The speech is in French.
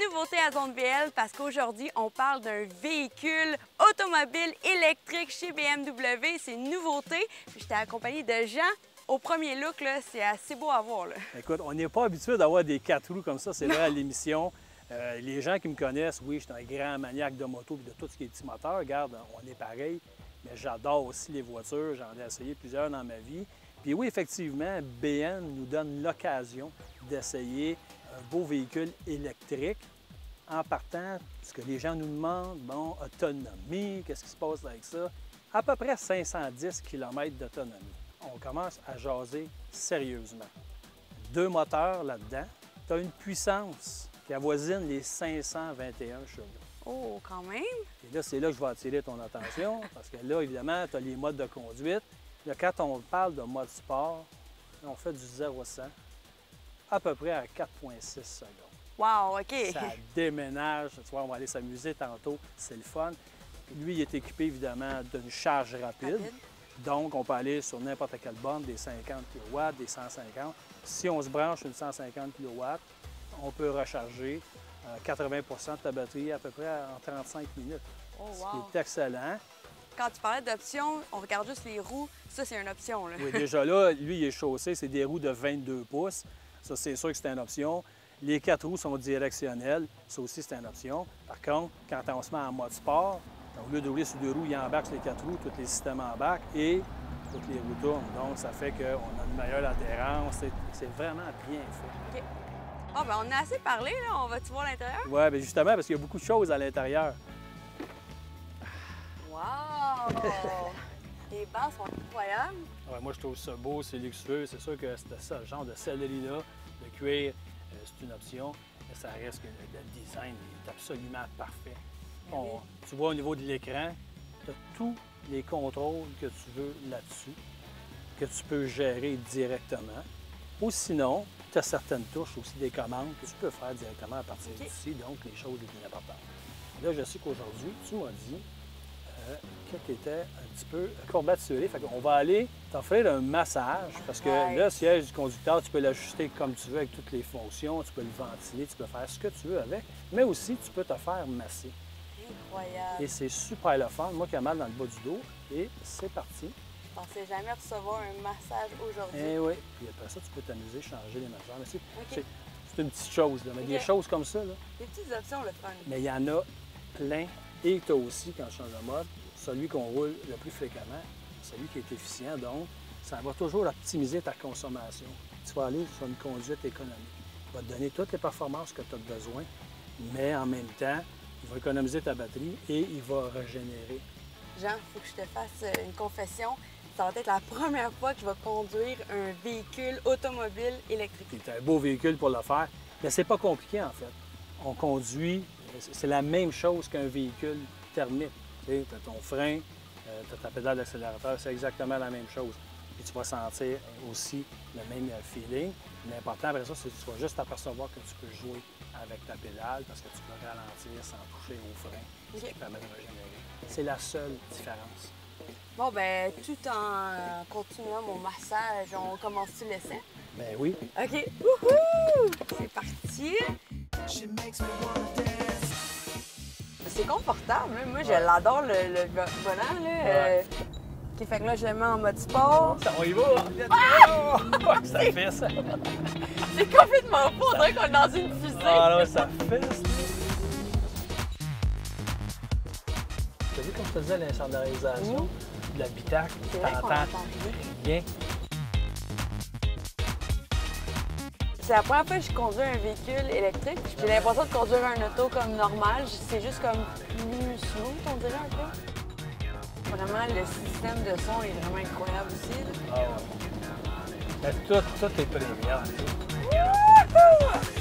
nouveauté à Zone BL parce qu'aujourd'hui, on parle d'un véhicule automobile électrique chez BMW. C'est une nouveauté. J'étais accompagnée de Jean. Au premier look, c'est assez beau à voir. Là. Écoute, on n'est pas habitué d'avoir des 4 roues comme ça, c'est vrai à l'émission. Les gens qui me connaissent, oui, je suis un grand maniaque de moto et de tout ce qui est petit moteur. Regarde, on est pareil, mais j'adore aussi les voitures. J'en ai essayé plusieurs dans ma vie. Puis oui, effectivement, BN nous donne l'occasion d'essayer un beau véhicule électrique. En partant, ce que les gens nous demandent, bon, autonomie, qu'est-ce qui se passe avec ça? À peu près 510 km d'autonomie. On commence à jaser sérieusement. 2 moteurs là-dedans. Tu as une puissance qui avoisine les 521 chevaux. Oh, quand même! Et là, c'est là que je vais attirer ton attention, parce que là, évidemment, tu as les modes de conduite. Là, quand on parle de mode sport, on fait du 0 à 100 à peu près à 4,6 secondes. Wow, OK! Ça déménage. Tu vois, on va aller s'amuser tantôt. C'est le fun. Lui, il est équipé, évidemment, d'une charge rapide. Donc, on peut aller sur n'importe quelle borne, des 50 kW, des 150. Si on se branche une 150 kW, on peut recharger 80 de ta batterie à peu près en 35 minutes. Oh, wow. Ce qui est excellent. Quand tu parlais d'options, on regarde juste les roues. Ça, c'est une option. Là. Oui, déjà là, lui, il est chaussé. C'est des roues de 22 pouces. Ça, c'est sûr que c'est une option. Les 4 roues sont directionnelles. Ça aussi, c'est une option. Par contre, quand on se met en mode sport, au lieu de rouler sur 2 roues, il embarque sur les 4 roues, tous les systèmes embarquent et toutes les roues tournent. Donc, ça fait qu'on a une meilleure adhérence. C'est vraiment bien fait. OK. Ah, ben on a assez parlé, là. On va-tu voir l'intérieur? Oui, bien justement, parce qu'il y a beaucoup de choses à l'intérieur. Wow! Les bancs sont incroyables. Ouais, moi, je trouve ça beau, c'est luxueux. C'est sûr que ce genre de sellerie-là, de cuir, c'est une option. Mais ça reste que le design est absolument parfait. Tu vois, au niveau de l'écran, tu as tous les contrôles que tu veux là-dessus, que tu peux gérer directement. Ou sinon, tu as certaines touches aussi, des commandes que tu peux faire directement à partir d'ici, donc les choses les plus importantes. Là, je sais qu'aujourd'hui, tu m'as dit que tu étais un petit peu courbaturé. Fait qu'on va aller t'offrir un massage parce que le siège du conducteur, tu peux l'ajuster comme tu veux avec toutes les fonctions, tu peux le ventiler, tu peux faire ce que tu veux avec, mais aussi tu peux te faire masser. Incroyable. Et c'est super le fun. Moi qui ai mal dans le bas du dos, et c'est parti. Je pensais jamais recevoir un massage aujourd'hui. Eh oui. Puis après ça, tu peux t'amuser, changer les masseurs. Mais c'est une petite chose, là. Mais des choses comme ça, là. Des petites options, le fun. Mais il y en a plein. Et tu as aussi, quand je change de mode, celui qu'on roule le plus fréquemment, celui qui est efficient. Donc, ça va toujours optimiser ta consommation. Tu vas aller sur une conduite économique. Il va te donner toutes les performances que tu as besoin, mais en même temps, il va économiser ta batterie et il va régénérer. Jean, il faut que je te fasse une confession. Ça va être la première fois que je vais conduire un véhicule automobile électrique. C'est un beau véhicule pour le faire, mais c'est pas compliqué en fait. On conduit, c'est la même chose qu'un véhicule thermique. Tu as ton frein, tu as ta pédale d'accélérateur, c'est exactement la même chose. Puis tu vas sentir aussi le même feeling. L'important après ça, c'est que tu vas juste t'apercevoir que tu peux jouer avec ta pédale parce que tu peux ralentir sans toucher au frein, ce qui permet de régénérer. C'est la seule différence. Bon, ben tout en continuant mon massage, on commence-tu l'essai? Ben oui. OK. Wouhou! C'est parti! C'est confortable. Hein? Moi, je l'adore, le volant. Là. OK, fait que là, je le mets en mode sport. On y va! Ça fait ça! C'est complètement fou, on dirait qu'on est dans une fusée. Ah là, ça fait ça! Tu as vu comme je te disais, l'insonorisation de l'habitacle, tu t'entends bien. C'est la première fois que je conduis un véhicule électrique. J'ai l'impression de conduire un auto comme normal. C'est juste comme plus smooth, on dirait un peu. Vraiment, le système de son est vraiment incroyable aussi. Ah ouais. Tout est premium.